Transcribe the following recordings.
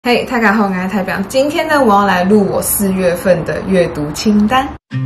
嘿，大家好，我是太表。今天呢，我要来录我4月份的阅读清单。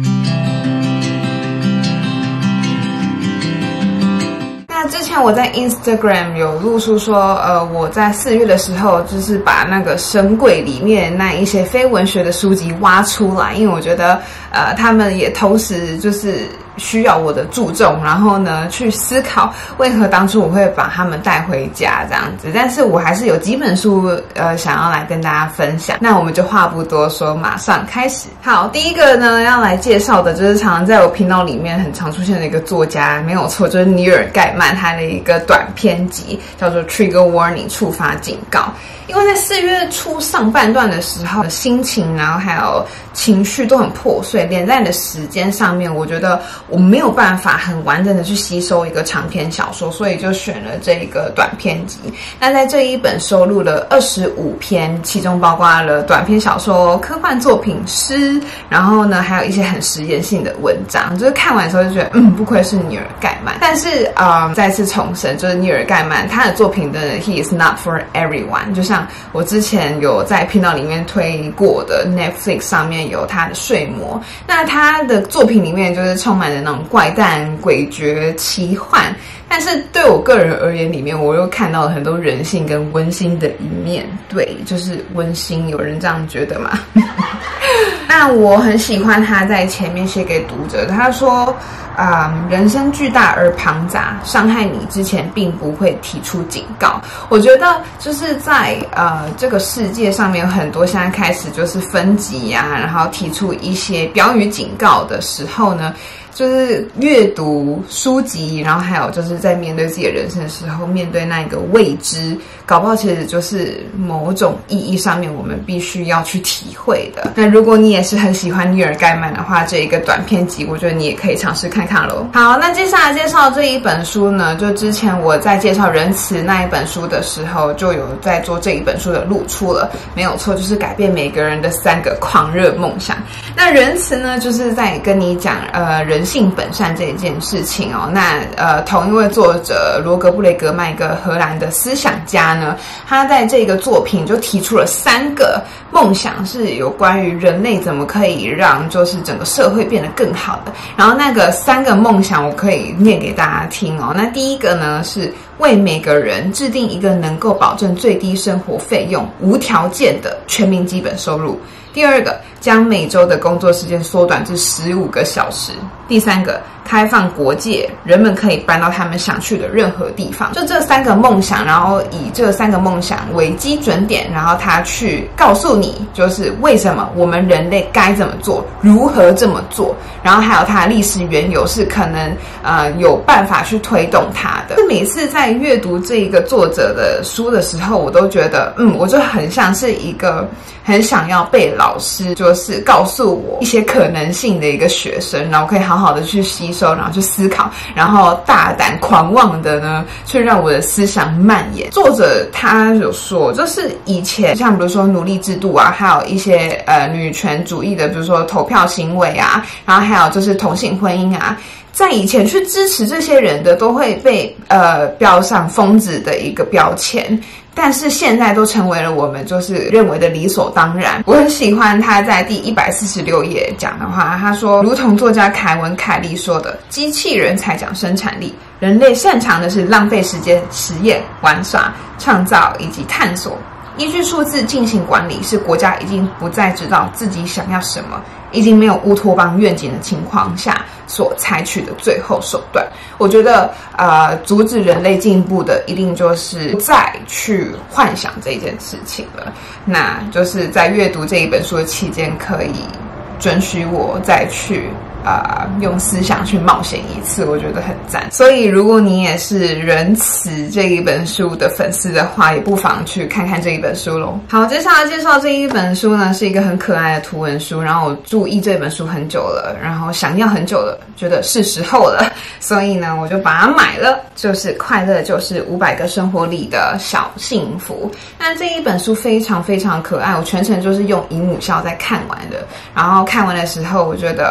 那之前我在 Instagram 有录出说，我在4月的时候，就是把那个深柜里面那一些非文学的书籍挖出来，因为我觉得，他们也同时就是需要我的注重，然后呢，去思考为何当初我会把他们带回家这样子。但是我还是有几本书，想要来跟大家分享。那我们就话不多说，马上开始。好，第一个呢，要来介绍的就是常常在我频道里面很常出现的一个作家，没有错，就是尼尔盖曼他的一个短篇集，叫做 Trigger Warning 触发警告。因为在4月初上半段的时候，心情然后还有情绪都很破碎，连在你的时间上面，我觉得我没有办法很完整的去吸收一个长篇小说，所以就选了这一个短篇集。那在这一本收录了25篇，其中包括了短篇小说、科幻作品、诗，然后呢还有一些很实验性的文章。就是看完的时候就觉得，不愧是尼尔盖曼。但是再次重申，就是尼尔盖曼他的作品的 He is not for everyone， 就像我之前有在频道里面推过的 Netflix 上面有他的睡魔，那他的作品里面就是充满了那种怪诞、诡谲、奇幻，但是对我个人而言，里面我又看到了很多人性跟温馨的一面。对，就是温馨，有人这样觉得吗？那我很喜欢他在前面写给读者，他说人生巨大而庞杂，伤害你之前并不会提出警告。我觉得就是在这个世界上面有很多现在开始就是分级啊，然后提出一些标语警告的时候呢，就是阅读书籍，然后还有就是在面对自己的人生的时候，面对那个未知，搞不好其实就是某种意义上面我们必须要去体会的。那如果你也是很喜欢尼尔盖曼的话，这一个短篇集我觉得你也可以尝试看看咯。好，那接下来介绍这一本书呢，就之前我在介绍仁慈那一本书的时候就有在做这一本书的露出了，没有错，就是改变每个人的3个狂热梦想。那仁慈呢，就是在跟你讲人性本善这一件事情哦。那同一位作者罗格布雷格曼，一个荷兰的思想家呢，他在这个作品就提出了3个梦想，是有关于人类怎么可以让就是整个社会变得更好的。然后那个3个梦想我可以念给大家听哦。那第一个呢是为每个人制定一个能够保证最低生活费用、无条件的全民基本收入。第二个，将每周的工作时间缩短至15个小时。第三个，开放国界，人们可以搬到他们想去的任何地方。就这3个梦想，然后以这3个梦想为基准点，然后他去告诉你，就是为什么我们人类该怎么做，如何这么做，然后还有它的历史缘由是可能有办法去推动它的。每次在阅读这个作者的书的时候，我都觉得我就很像是一个很想要被老师就是告诉我一些可能性的一个学生，然后可以好好的去吸收，然后去思考，然后大胆狂妄的呢去让我的思想蔓延。作者他有说，就是以前像比如说奴隶制度啊，还有一些女权主义的，比如说投票行为啊，然后还有就是同性婚姻啊，在以前去支持这些人的都会被标上疯子的一个标签，但是现在都成为了我们就是认为的理所当然。我很喜欢他在第146页讲的话，他说，如同作家凯文·凯利说的，机器人才讲生产力，人类擅长的是浪费时间、实验、玩耍、创造以及探索。依据数字进行管理，是国家已经不再知道自己想要什么，已经没有乌托邦愿景的情况下所采取的最后手段。我觉得阻止人类进步的一定就是不再去幻想这件事情了。那就是在阅读这一本书的期间，可以准许我再去用思想去冒险一次，我觉得很赞。所以如果你也是仁慈这一本书的粉丝的话，也不妨去看看这一本书咯。好，接下来介绍这一本书呢，是一个很可爱的图文书，然后我注意这本书很久了，然后想要很久了，觉得是时候了，所以呢我就把它买了，就是快乐就是500个生活里的小幸福。那这一本书非常非常可爱，我全程就是用姨母笑在看完的，然后看完的时候我觉得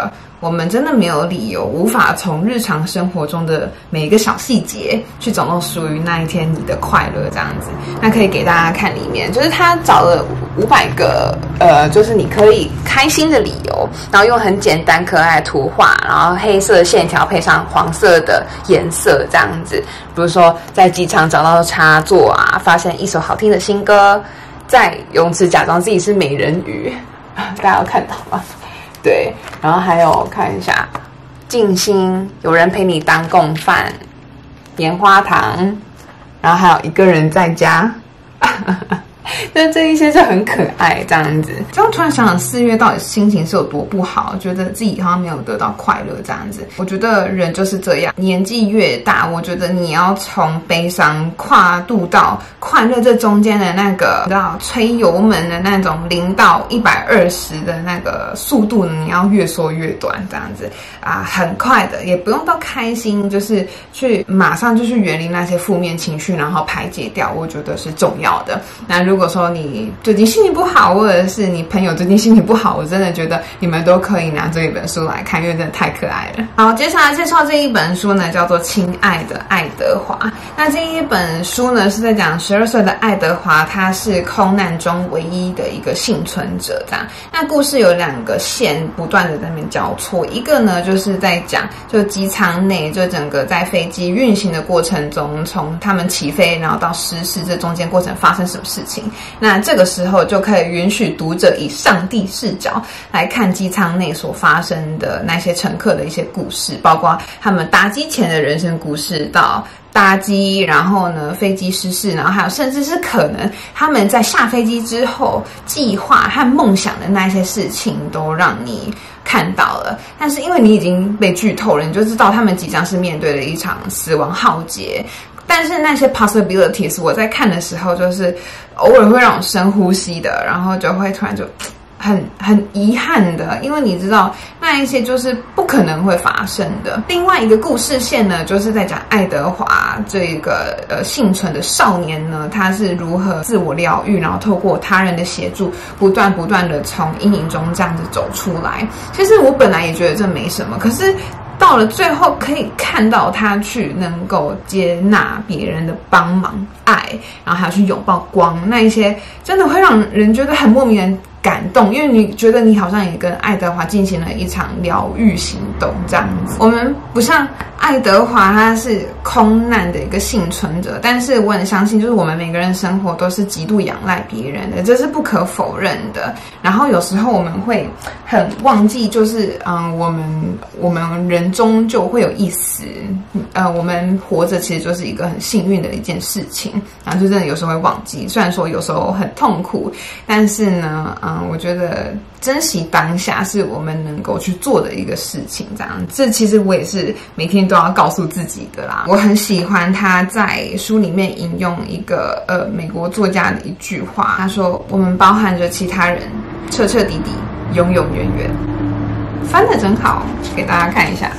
我们真的没有理由无法从日常生活中的每一个小细节去找到属于那一天你的快乐这样子。那可以给大家看里面，就是他找了500个就是你可以开心的理由，然后用很简单可爱的图画，然后黑色的线条配上黄色的颜色这样子。比如说在机场找到插座啊，发现一首好听的新歌，在泳池假装自己是美人鱼，大家有看到吗？对，然后还有看一下静心，有人陪你当共犯，棉花糖，然后还有一个人在家。但这一些就很可爱这样子。这样突然想想4月到底心情是有多不好，觉得自己好像没有得到快乐这样子。我觉得人就是这样，年纪越大，我觉得你要从悲伤跨度到快乐这中间的那个你知道吹油门的那种0到120的那个速度，你要越缩越短这样子啊，很快的，也不用到开心，就是马上就去远离那些负面情绪，然后排解掉，我觉得是重要的。那如果说你最近心情不好，或者是你朋友最近心情不好，我真的觉得你们都可以拿这一本书来看，因为真的太可爱了。好，接下来介绍这一本书呢，叫做《亲爱的爱德华》。那这一本书呢是在讲12岁的爱德华，他是空难中唯一的一个幸存者这样。那故事有2个线不断的在那边交错，一个呢就是在讲就机舱内就整个在飞机运行的过程中，从他们起飞然后到失事这中间过程发生什么事情。那这个时候就可以允许读者以上帝视角来看机舱内所发生的那些乘客的一些故事，包括他们搭机前的人生故事，到搭机，然后呢飞机失事，然后还有甚至是可能他们在下飞机之后计划和梦想的那些事情都让你看到了。但是因为你已经被剧透了，你就知道他们即将是面对的一场死亡浩劫。但是那些 possibilities 我在看的时候就是偶尔会让我深呼吸的，然后就会突然就很遗憾的，因为你知道那一些就是不可能会发生的。另外一个故事线呢，就是在讲爱德华这个幸存的少年呢，他是如何自我疗愈，然后透过他人的协助，不断的从阴影中这样子走出来。其实我本来也觉得这没什么，可是到了最后可以看到他去能够接纳别人的帮忙爱，然后还要去拥抱光，那一些真的会让人觉得很莫名的感动，因为你觉得你好像也跟爱德华进行了一场疗愈行动这样子。我们不像爱德华他是空难的一个幸存者，但是我很相信就是我们每个人生活都是极度仰赖别人的，这是不可否认的。然后有时候我们会很忘记就是我们人终究会有一死，我们活着其实就是一个很幸运的一件事情，然后就真的有时候会忘记，虽然说有时候很痛苦，但是呢我觉得珍惜当下是我们能够去做的一个事情这样。这其实我也是每天都要告诉自己的啦。我很喜欢他在书里面引用一个美国作家的一句话，他说我们包含着其他人，彻彻底底，永永远远。翻得真好，给大家看一下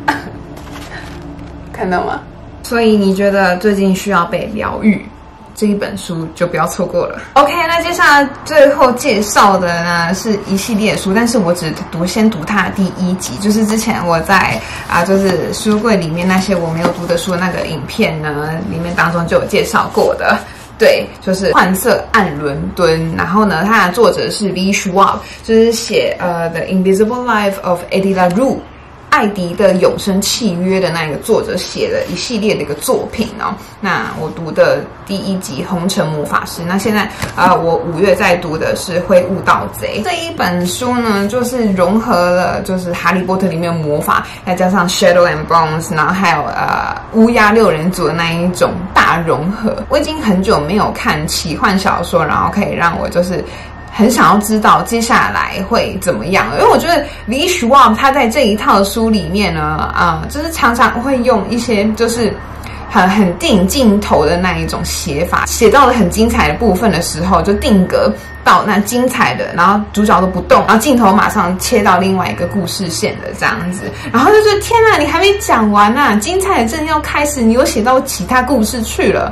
看到吗？所以你觉得最近需要被疗愈，这一本书就不要错过了。OK， 那接下来最后介绍的呢是一系列书，但是我只先读它的第1集，就是之前我在就是书柜里面那些我没有读的书的那个影片呢里面当中就有介绍过的。对，就是《幻色暗伦敦》，然后呢，它的作者是 Lee Schwab， 就是写The Invisible Life of Eddie LaRue。艾迪的永生契约的那个作者写了一系列的一个作品哦。那我读的第1集《红尘魔法师》，那现在我5月在读的是《灰雾盗贼》。这一本书呢，就是融合了就是《哈利波特》里面的魔法，再加上 Shadow and Bones， 然后还有乌鸦6人组的那一种大融合。我已经很久没有看奇幻小说，然后可以让我就是很想要知道接下来会怎么样，因为我觉得Lee Schwab他在这一套书里面呢，就是常常会用一些就是很电影镜头的那一种写法，写到了很精彩的部分的时候，就定格到那精彩的，然后主角都不动，然后镜头马上切到另外一个故事线的这样子，然后就觉得天哪，你还没讲完啊，精彩的正要开始，你又写到其他故事去了。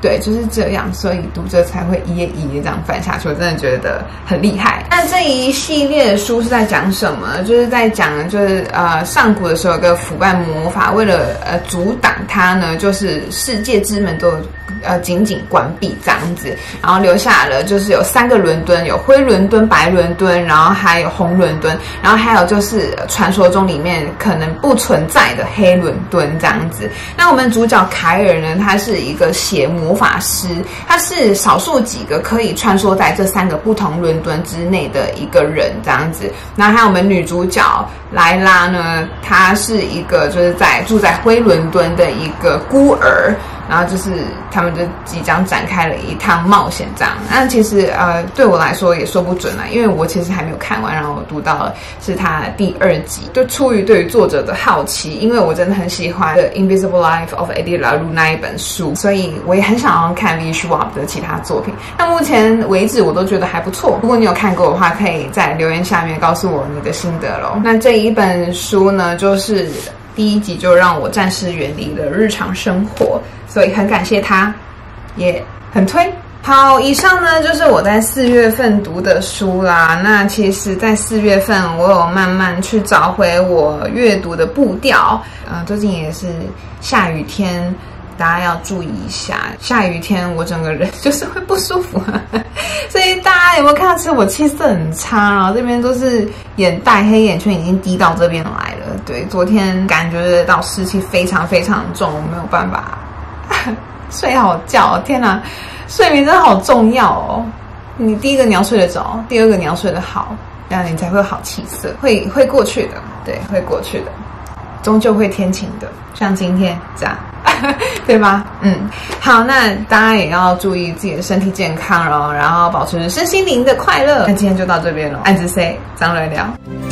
对，就是这样，所以读者才会一页一页这样翻下去，我真的觉得很厉害。那这一系列的书是在讲什么？就是在讲，就是上古的时候有个腐败魔法，为了阻挡它呢，就是世界之门都紧紧关闭这样子，然后留下了就是有3个伦敦，有灰伦敦、白伦敦，然后还有红伦敦，然后还有就是传说中里面可能不存在的黑伦敦这样子。那我们主角凯尔呢，他是一个邪魔法师，他是少数几个可以穿梭在这3个不同伦敦之内的一个人这样子。然后还有我们女主角莱拉呢，她是一个就是住在灰伦敦的一个孤儿。然后就是他们就即将展开了一趟冒险这样。那其实对我来说也说不准啦，因为我其实还没有看完，然后我读到了是他第2集。就出于对于作者的好奇，因为我真的很喜欢《The Invisible Life of Eddie LaRue》那一本书，所以我也很想要看 V. Schwab 的其他作品。那目前为止我都觉得还不错，如果你有看过的话，可以在留言下面告诉我你的心得咯。那这一本书呢，就是第1集就让我暂时远离了日常生活，所以很感谢他，也很推。好，以上呢就是我在4月份读的书啦。那其实在4月份我有慢慢去找回我阅读的步调。最近也是下雨天，大家要注意一下，下雨天我整个人就是会不舒服所以大家有没有看到，其实我气色很差，然后这边都是眼袋、黑眼圈已经滴到这边来了。对，昨天感觉得到湿气非常非常重，我没有办法睡好觉。天哪，睡眠真的好重要哦！你第一个你要睡得着，第二个你要睡得好，这样你才会好气色，会过去的，对，会过去的，终究会天晴的，像今天这样对吧？好，那大家也要注意自己的身体健康咯，然后保持身心灵的快乐。那今天就到这边了，爱之 C 张瑞聊。